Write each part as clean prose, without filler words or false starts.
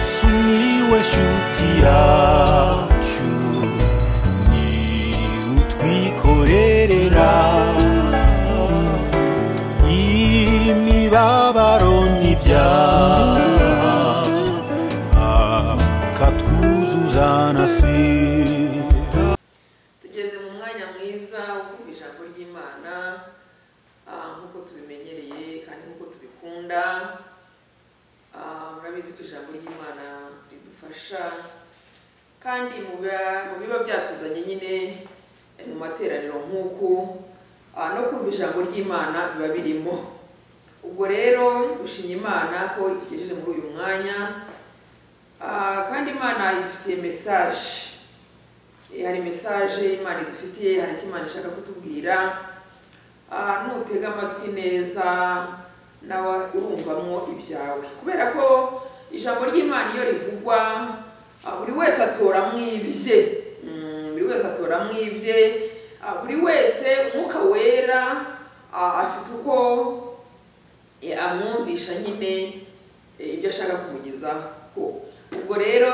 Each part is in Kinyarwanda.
Yesu niwe shuti yacu ni utwikorerera imibabaro n'ibyaha akatwuzuza na sida. Tugeze mu mwanya mwiza wo kumva ijambo ry'Imana nk'uko tubimenyereye kandi nk'uko tubikunda. Murabizi ko ijambo ry'Imana ridufasha kandi mu biba byatuzanye nyine mu materaniro nk'uku no kumva ijambo ry'Imana biba birimo. Ubwo rero dushimye Imana ko itugejeje muri uyu mwanya kandi Imana idufitiye message. Hari message Imana idufitiye, hari icyo Imana ishaka kutubwira. Nutega amatwi neza nawe urumvamo ibyawe, kubera ko ijambo ry'Imana iyo rivugwa buri wese atoramo ibye, buri wese atoramo ibye, buri wese umwuka wera afite uko amwumvisha nyine ibyo ashaka kumugezaho. Ubwo rero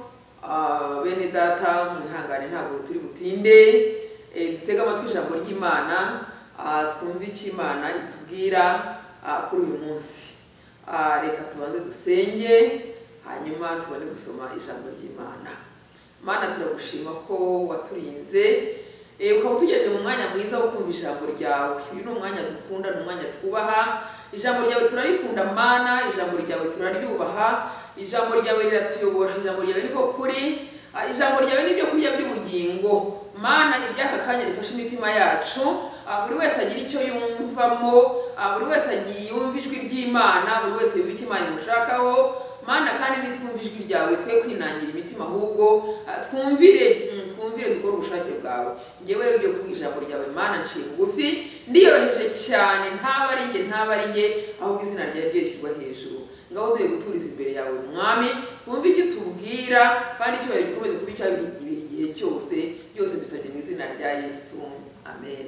bene data mwihangane ntabwo turi butinde, dutega amatwi ijambo ry'Imana twumve icyo Imana itubwira kuri uyu munsi. Reka tubanze dusenge hanyuma tubone gusoma ijambo ry'Imana. Mana, turagushima ko waturinze ukaba utugejeje mu mwanya mwiza wo kumva ijambo ryawe. Uyu ni umwanya dukunda, ni umwanya twubaha. Ijambo ryawe turarikunda Mana, ijambo ryawe turaryubaha, ijambo ryawe riratuyobora, ijambo ryawe niko kuri, ijambo ryawe nibyo kurya by'ubugingo. Mana, iryaka kanya rifashe imitima yacu, buri wese agira icyo yumvamo, buri wese yumva ijwi ry'Imana, buri wese yumva icyo Imana imushakaho. Mana, kandi nitwumva ijwi ryawe twe kwinangira imitima, ahubwo twumvire dukora ubushake bwawe. Ngewe rero ibyo kuvuga ijambo ryawe Mana nciye bugufi, ndiyoroheje cyane, ntaba ari njye ahubwo izina ryawe ryeshyirwa hejuru. Ngaho duye guturiza imbere yawe Mwami, twumve icyo tubwira kandi icyo gikomeze kuba icyawe igihe cyose. Byose bisabye mu izina rya Yesu, amen.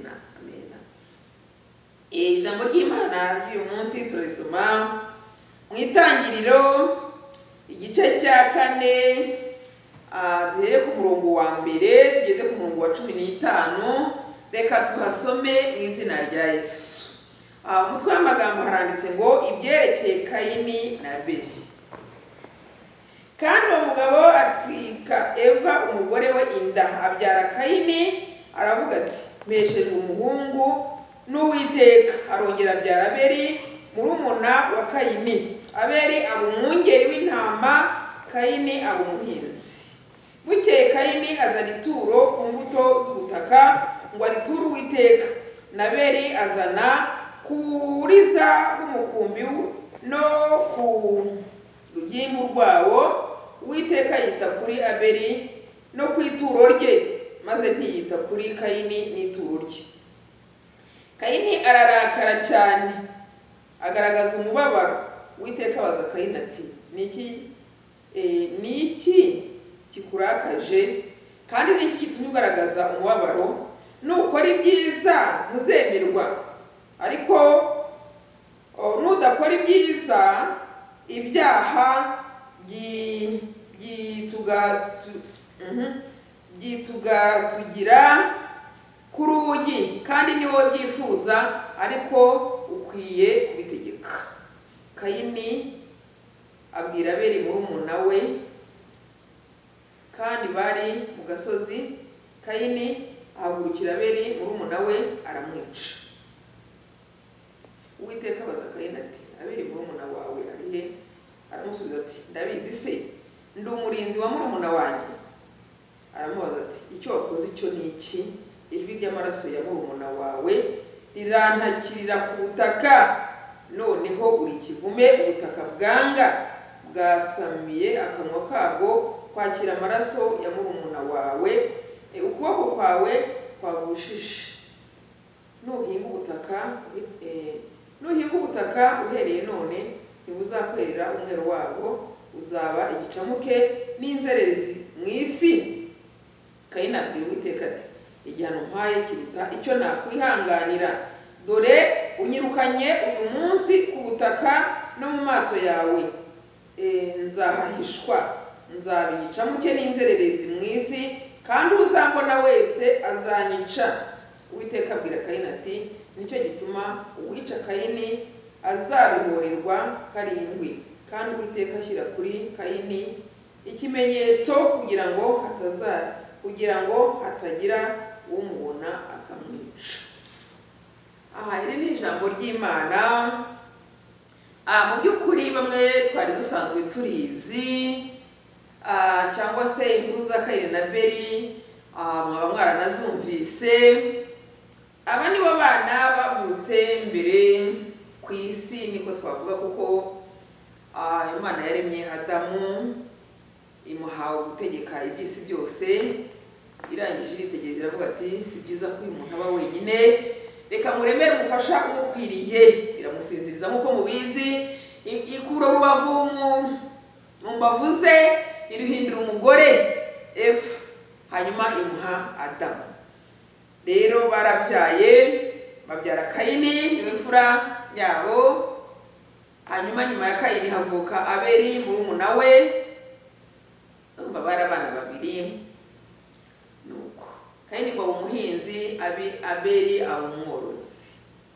Ijambo ry'Imana ry'uyu munsi turarisoma mu Itangiriro igice cya 4, duhere ku murongo wa mbere tugeze ku murongo wa 15. Reka tuhasome mu izina rya Yesu. Umutwe w'amagambo haranditse ngo ibyerekeye Kayini na Abeli. Kandi uwo mugabo atwika Eva umugore we inda, abyara Kayini, aravuga ati mpeshejwe umuhungu n'Uwiteka. Arongera abyara Abeli murumuna wa Kayini. Abeli aba umwungeri w'intama, Kayini aba umuhinzi. Bukeye Kayini azana ituro ku mbuto z'ubutaka ngo ariture Uwiteka. Na Abeli azana kuriza rw'umukumbi no ku rugimbu rwawo. Uwiteka yita kuri Abeli no ku ituro rye, maze ntiyita kuri Kayini n'ituro rye. Kayini ararakara cyane, agaragaza umubabaro. Uwiteka abaza Kayini ati niki kikurakaje kandi niki gitumye ugaragaza umubabaro? Nukora ibyiza ntuzemerwa, ariko nudakora ibyiza ibyaha byitugatugira ku rugi kandi niwo byifuza, ariko ukwiye kubitegeka. Kayini abwira Abeli murumuna we, kandi bari mu gasozi. Kayini ahagurukira Abeli murumuna we aramwica. Uwiteka abaza Kayini ati Abeli murumuna wawe ari he? Aramusubiza ati ndabizi se, ndi umurinzi wa murumuna wanjye. Aramubaza ati icyo wakoze icyo ni iki? Ijwi ry'amaraso ya murumuna wawe rirantakirira ku butaka, noneho uri ikivume. Ubutaka bwasamiye akanwa kabwo kwakira amaraso ya murumuna wawe, ukuboko kwawe kwavushije. Nuhinga ubutaka uhereye none ntibuzakwerera umwero wabwo, uzaba igicamuke n'inzererezi mu isi. Kayini abwira Uwiteka ati igihano mpaye kiruta icyo nakwihanganira. Dore unyirukanye uyu munsi ku butaka no mu maso yawe, nzahahishwa, nzabiyica muke n'inzererezi mu isi, kandi uzambona wese azanyica. Uwiteka abwira Kayini ati, nicyo gituma uwica Kayini azabihorerwa karindwi. Kandi Uwiteka ashyira kuri Kayini ikimenyetso kugira ngo hatagira umubona akamwica. Iri ni ijambo ry'Imana. Mu by'ukuri bamwe twari dusanzwe turizi, cyangwa se inkuru za Kayini na Abeli mwaba mwaranazumvise. Aba nibo bana bavutse mbere ku isi, niko twavuga, kuko Imana yaremye Adamu, imuhawe gutegeka iby'isi byose. Irangije iritegereza iravuga ati, si byiza ko uyu muntu aba wenyine, reka muremere umufasha umukwiriye. Iramusinziriza nk'uko mubizi, ikura urubavu mu mbavu ze, iruhindura umugore Eva, hanyuma imuha Adamu. Rero barabyaye, babyara Kayini, niwe mfura yabo. Hanyuma nyuma ya Kayini havuka Abeli, murumuna we. Urumva bari abana babiri. Nuko Kayini ngo umuhinzi, Abeli aba umworozi.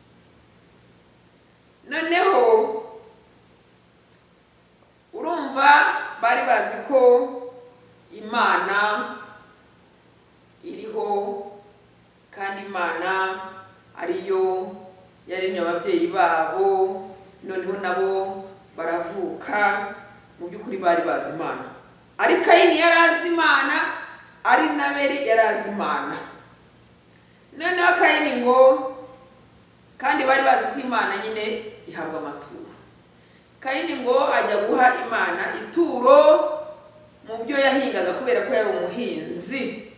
Noneho urumva bari bazi ko Imana iriho, kandi Imana ariyo yaremye ababyeyi babo. Noneho nabo baravuka, mu by'ukuri bari bazi Imana. Ari Kayini yari azi Imana, ari na Abeli yari azi Imana. Noneho Kayini ngo, kandi bari bazi ko Imana nyine ihabwa amaturo. Kayini ngo ajya guha Imana ituro mu byo yahingaga, kubera ko yari umuhinzi.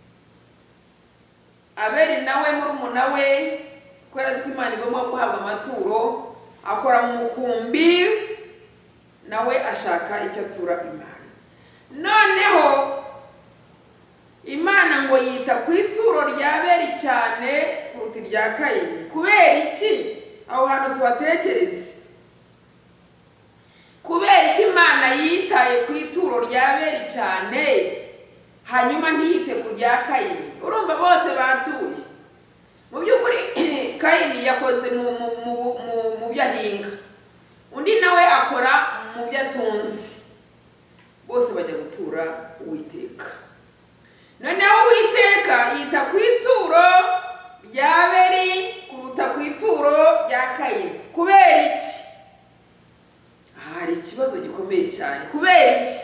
Abeli nawe murumuna we, kubera ko Imana igomba guhabwa amaturo, akora mu mukumbi, nawe ashaka icyo atura Imana. Noneho Imana ngo yita ku ituro rya Abeli cyane kuruta irya Kayini. Kubera iki? Aho hantu tuhatekereze. Kubera iki Imana yitaye ku ituro rya Abeli cyane, hanyuma ntiyite ku rya Kayini? Urumva bose batuye. Mu by'ukuri Kayini yakoze mu byo ahinga, undi nawe akora mu byo atunze. Bose bajya gutura Uwiteka. Noneho Uwiteka yita ku ituro rya Abeli kuruta ku ituro rya Kayini. Kubera iki? Hari ikibazo gikomeye cyane. Kubera iki?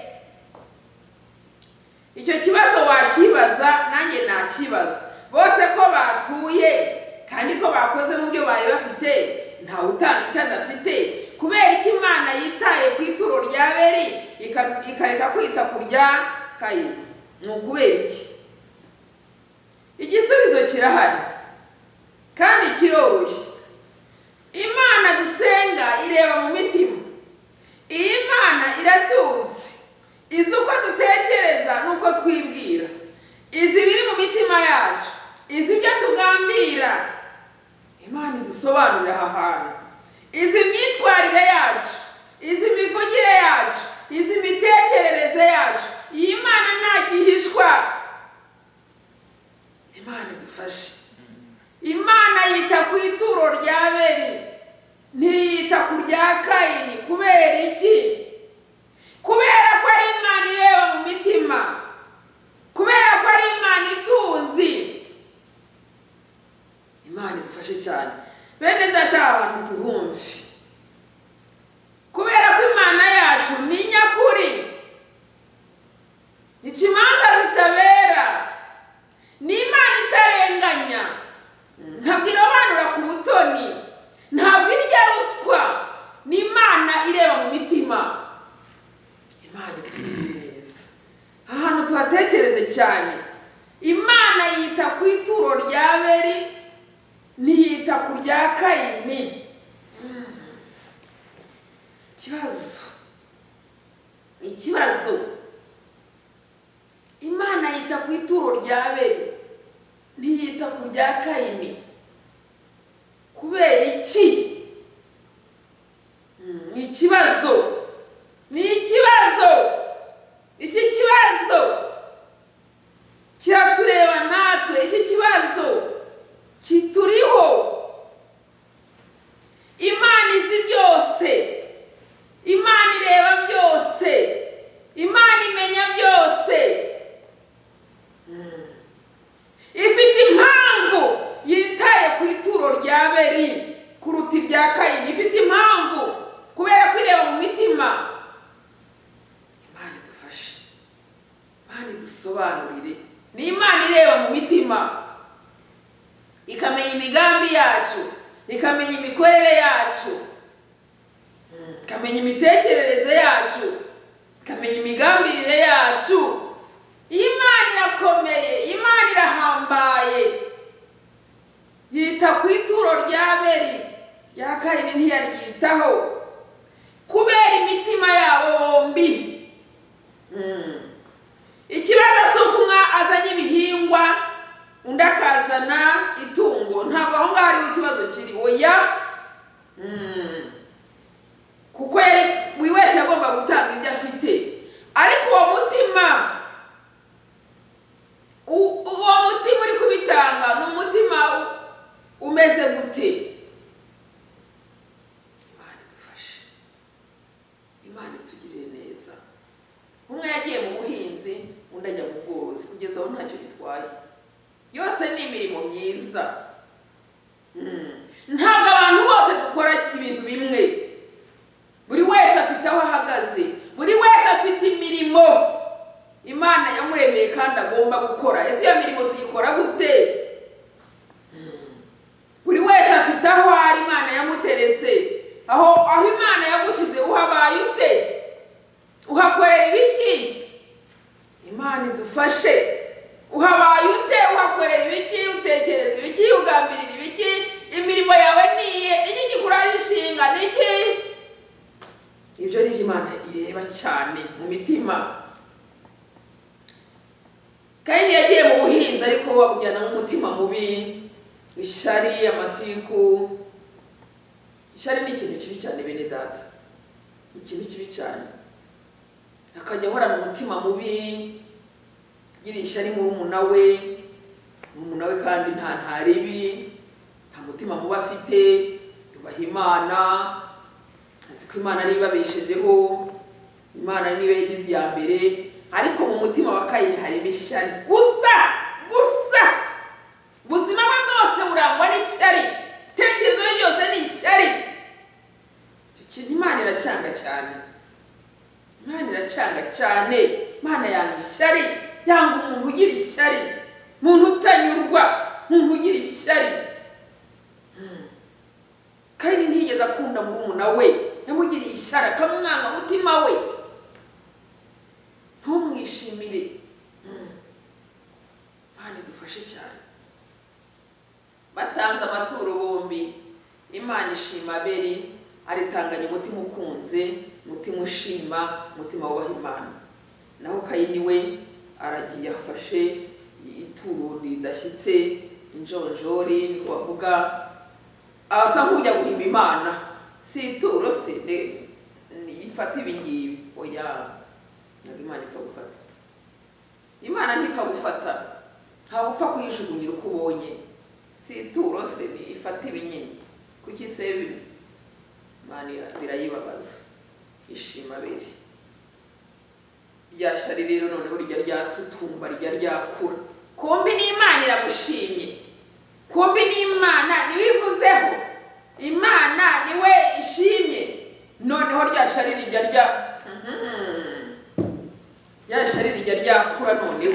Icyo kibazo wakibaza, nanjye nakibaza. Bose ko batuye, kandi ko bakoze mu byo bari bafite, ntawe utanga icyo adafite. Kubera iki Imana yitaye ku ituro rya Abeli ikareka kwita ku rya Kayini? Ni ukubera iki? Igisubizo kirahari kandi kiroroshye. Imana dusenga ireba mu mitima. Iyi Imana iratuzi, izi uko dutekereza n'uko twibwira, izi biri mu mitima yacu, izi ibyo tugambira. Imana idusobanurira aha hantu, izi myitwarire yacu, izi mivugire yacu, izi mitekerereze yacu. Iyi Imana ntakihishwa. Imana idufashe. Imana yita ku ituro rya Abeli, ntiyita ku rya Kayini. Kubera iki? Kubera ko ari Imana ireba mu mitima, kubera ko ari Imana ituzi. Imana idufashe cyane. Bene data, abantu tuhumve. Kubera ko Imana yacu ni nyakuri, ikimanza zitabera, ni Imana itarenganya, ntabwo irobanura ku butoni, ntabwo irya ruswa. Ni Imana ireba mu mitima. Imana itugirire neza. Ahantu tuhatekereze cyane. Imana yita ku ituro rya Abeli, ntiyita ku rya Kayini. Ikibazo. Imana yita ku ituro rya Abeli, ntiyita ku rya Kayini. Kubera iki? Ikibazo. Ni ngusobanurire. Ni Imana ireba mu mitima, ikamenya imigambi yacu, ikamenya imikorere yacu, ikamenya imitekerereze yacu, ikamenya imigambirire yacu. Imana irakomeye, Imana irahambaye. Yita ku ituro rya Abeli, rya Kayini ntiyaryitaho kubera imitima yabo bombi. Ikibazo cy'uko umwe azanye ibihingwa undi akazana itungo, ntabwo aho ngaho hariho ikibazo kiri. Oya, kuko buri wese agomba gutanga ibyo afite, ariko uwo mutima uri kubitanga ni umutima umeze gute? Imana idufashe, Imana itugirire neza. Umwe yagiye mu buhinzi, undi ajya mu bworozi, kugeza aho ntacyo bitwaye. Yose ni imirimo myiza. Ntabwo abantu bose dukora ibintu bimwe. Buri wese afite aho ahagaze, buri wese afite imirimo Imana yamuremeye kandi agomba gukora. Ese iyo mirimo tuyikora gute? Buri wese afite aho ari Imana yamuteretse. Aho Imana yagushyize uhabaye ute? Uhakorera ibiki? Imana idufashe. Uhabaye ute? Uhakorera ibiki? Utekereza ibiki? Ugambirira ibiki? Imirimo yawe niye? Iki gikuraje ishinga niki? Ibyo ni Imana ireba cyane mu mitima. Kayini yagiye mu buhinzi, ariko wabujyana mu mutima mubi, ishari, amatiku. Ishari ni ikintu kibi cyane bene data, ikintu kibi cyane. Akajya ahorana umutima mubi, gira ishari murumuna we kandi nta ribi, nta mutima mubi afite, yubaha Imana, azi ko Imana ari ibabeshejeho, Imana niwe yagize iya mbere. Ariko mu mutima wa Kayini hari ishyari gusa. Ubuzima bwe bwose burangwa n'ishyari, tekerezo bye byose ni ishyari. Ikintu Imana iracanga cyane, Imana iracanga cyane. Imana yanga ishyari, yanga umuntu ugira ishyari, umuntu utanyurwa, umuntu ugira ishyari. Kayini ntiyigeze akunda murumuna we, yamugiriye ishyari, akamwanga mutima we. Ntumwishimire. Imana idufashe cyane. Batanze amaturo bombi, Imana ishima Abeli, aritanganya umutima ukunze, umutima ushima, umutima wubaha Imana. Naho Kayini we aragiye afashe ituro ridashyitse, injonjori niko bavuga, asa nk'ujya guhima Imana. Si ituro se ifata ibingibi. Oya, Imana ipfa gufata. Imana ntipfa gufata, nta gupfa kuyijugunyira uko ubonye. Si ituro se ifata ibinyini. Kuki se Imana birayibabaza, ishima Abeli. Ryashari rero noneho rijya ryatutumba, rijya ryakura. Kumbi ni Imana iragushimye, kumbi ni Imana niwivuzeho, Imana niwe ishimye. Noneho ryashari rijya yashari rijya ryakura. Noneho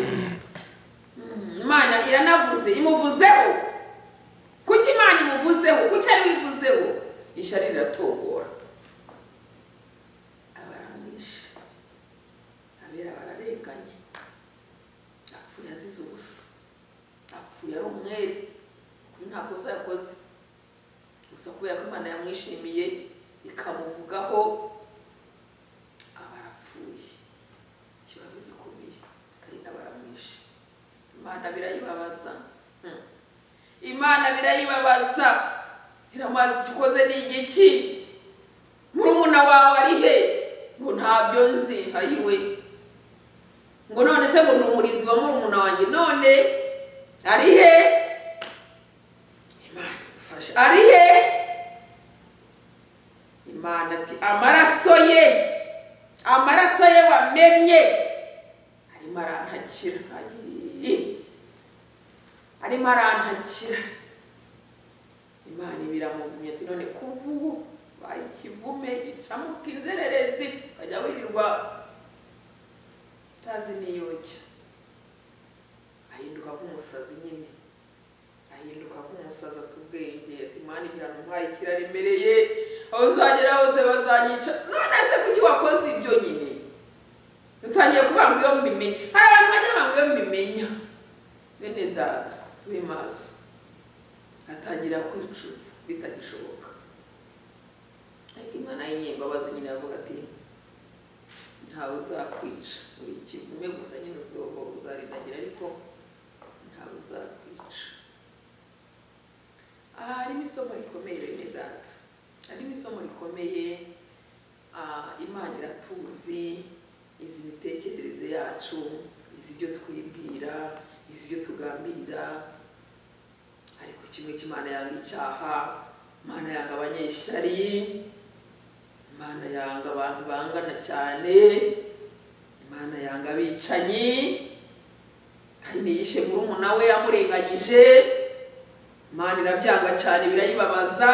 Imana iranavuze, imuvuzeho. Kuki Imana imuvuzeho? Kuki ari wivuzeho? Ishari riratogora. Abaramwisha, Abeli bararenganye, apfuye azize ubusa, apfuye ari umwere, kuri nta kosa yakoze, gusa kubera ko Imana yamwishimiye ikamuvugaho, abarapfuye. Ikibazo gikomeye, kandi abaramwisha. Imana birayibabaza, Imana birayibabaza. Iramaze ikoze ni igiki? Murumuna wawe ari he? Ngo ntabyo nzi. Ayiwe, ngo none se ngo n'umurinzi wa murumuna wanjye, none ari he? Imana idufashe. Ari he? Imana ati amaraso ye wamenye arimo arantakira. Arimo arantakira. Imana ibiramuvumye ati none kuvubu bayi kivume gicamuka inzererezi, kajya wirirwa tazi niyoke. nk'umusazi nyine, ahinduka nk'umusazi atubwenge ati Mana igihano mpaye kiraremereye, aho nzagera hose bazanyica. None se kuki wakoze ibyo nyine? Utangiye kuvuga ngo iyo mbimenya, hari abantu bajya ngo iyo mbimenya. Bene data tube maso, atangira kwicuza bitagishoboka. Ariko Imana y'imbabazi nyine yavuga ati ntawe uzakwica, uri ikivume gusa nyine uzarindagira ariko ntawe uzakwica. Aha harimo isomo rikomeye bene data, harimo isomo rikomeye. Imana iratuzi, izi imitekerereze yacu, izi ibyo twibwira, izi ibyo tugambirira. Ariko kimwe cy'Imana yanga icyaha, Imana yanga abanyeshyari, Imana yanga abantu bangana cyane, Imana yanga abicanyi. Kayini yishe murumuna we yamurenganyije, Imana irabyanga cyane, birayibabaza.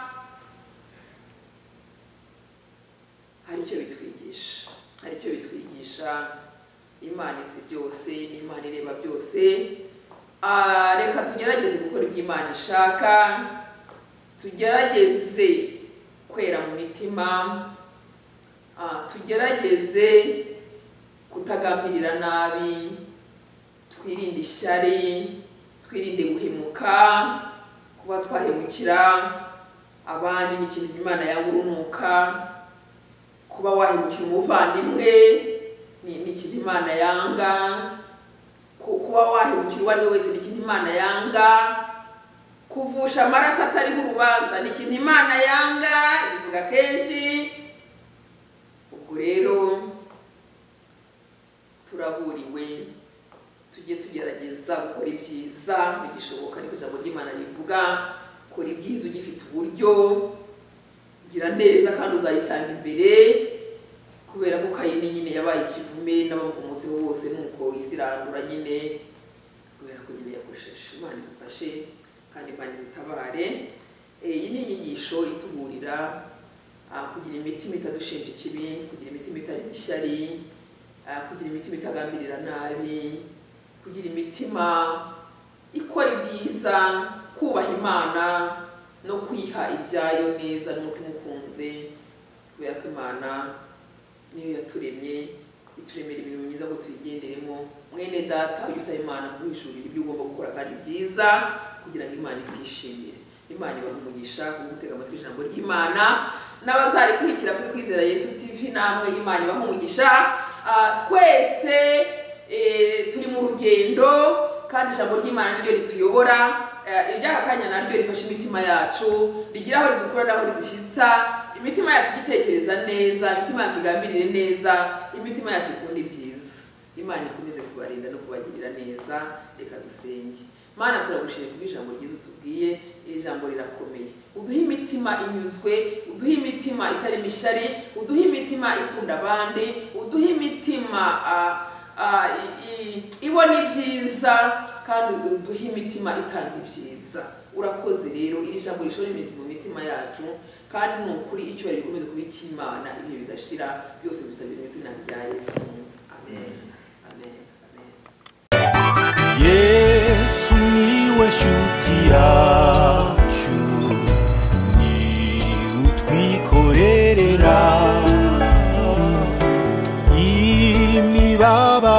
Hari icyo bitwigisha, Imana izi byose, Imana ireba byose. Reka tugerageze gukora ibyo Imana ishaka, tugerageze kwera mu mitima, tugerageze kutagambirira nabi, twirinde ishyari, twirinde guhemuka, kuba twahemukira abandi ni ikintu Imana yanga urunuka, kuba wahemukira umuvandimwe ni ikintu Imana yanga, kuba wahemukira uwo ari we wese ni ikintu Imana yanga, kuvusha amaraso atariho urubanza ni ikintu Imana yanga, ivuga kenshi. Ubwo rero turaburiwe, tujye tugerageza gukora ibyiza bigishoboka, niko ijambo ry'Imana rivuga. Kora ibyiza ugifite uburyo, gira neza kandi uzayisanga imbere, kubera ko Kayini nyine yabaye ikivume n'abamukomotseho bose, nuko isi irandura nyine, kubera ko nyine yakosheje. Imana idufashe kandi Imana idutabare. Iyi ni inyigisho ituburira kugira imitima itadushinja ikibi, kugira imitima itari ishyari, kugira imitima itagambirira nabi, kugira imitima ikora ibyiza, kubaha Imana no kwiha ibyayo neza n'umutima ukunze, kubera ko Imana niyo yaturemye, ituremera ibintu byiza ngo tuyigenderemo. Mwene data ujye usaba Imana kuhishurira ibyo ugomba gukora kandi byiza, kugira ngo Imana ikwishimire. Imana ibahe umugisha wo gutega amatwi ijambo ry'Imana, n'abazarikurikira kuri Kwizera Yesu TV namwe Imana ibahe umugisha. Twese turi mu rugendo kandi ijambo ry'Imana niryo rituyobora. Iry'aka kanya naryo rifasha imitima yacu, rigira aho ridukura n'aho ridushyitsa, imitima yacu igitekereza neza, imitima yacu igambirire neza, imitima yacu ikunda ibyiza. Imana ikomeze kubarinda no kubagirira neza. Reka dusenge. Mana turagushimiye ku ijambo ryiza utubwiye, iri jambo rirakomeye. Uduhe imitima inyuzwe, uduhe imitima itari mishyari, uduhe imitima ikunda abandi, uduhe imitima ibona ibyiza, kandi uduhe imitima itanga ibyiza. Urakoze rero, iri jambo rishora imizi mu mitima yacu, kandi ni ukuri icyo rikomeze kuba icy'Imana ibihe bidashira. Byose bisabira mu izina rya Yesu. Amen. Amen. Amen. Yesu niwe shuti yacu, ni utwikorerera imibabaro